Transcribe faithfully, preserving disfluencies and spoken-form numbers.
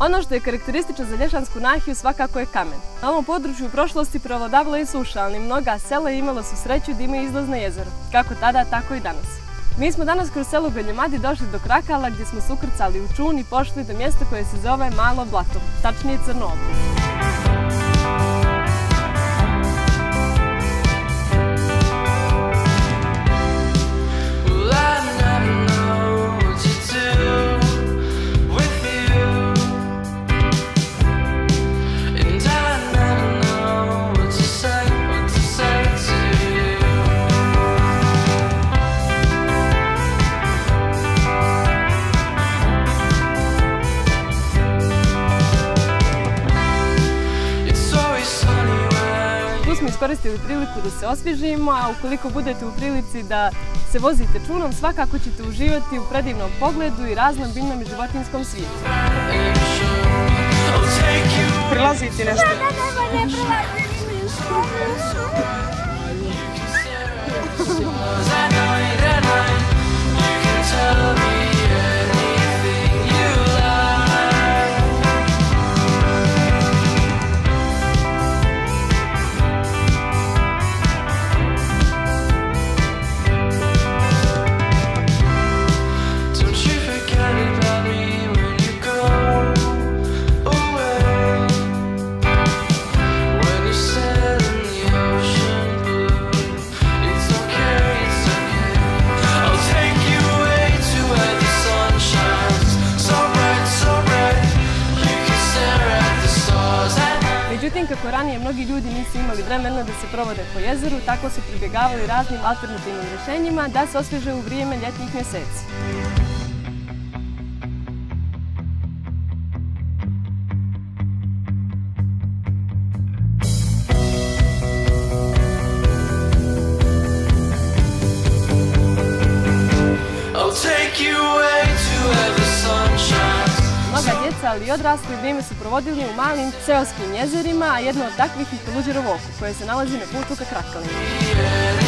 Ono što je karakteristično za Lješansku nahiju svakako je kamen. Na ovom području u prošlosti prevladavala je suša, ali mnoga sela imala su sreću da imaju izlaz na jezero, kako tada, tako i danas. Mi smo danas kroz selo Beljemadi došli do Krakala gdje smo se ukrcali u čun i pošli do mjesta koje se zove Malo Blato, tačnije Crno oko. Tu smo iskoristili priliku da se osvježimo, a ukoliko budete u prilici da se vozite čunom, svakako ćete uživati u predivnom pogledu i raznom biljnom i životinjskom svijetu. Prilaziti nešto? Da, da, ne prilaziti ništa. Međutim, kako ranije mnogi ljudi nisu imali vremena da se provode po jezeru, tako su pribjegavali raznim alternativnim rješenjima da se osvježe u vrijeme ljetnih mjeseci. Mnoga djeca, ali i odrasli, vrijeme su provodili u malim seoskim jezerima, a jedno od takvih je Peluđerovo oko, koje se nalazi na putu ka Krakalima.